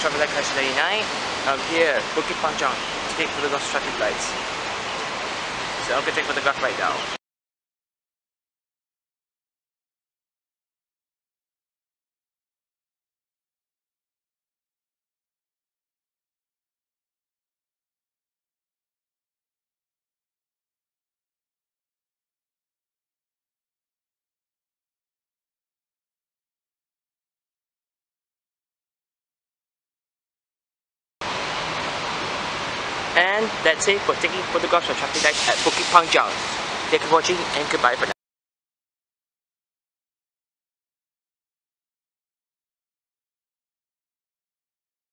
traffic light connection 99. I'm here, Bukit Panjang, to take photographs of traffic lights. So I'm going to take a photograph right now. And that's it for taking photographs of traffic lights at Bukit Panjang. Thank you for watching and goodbye for now.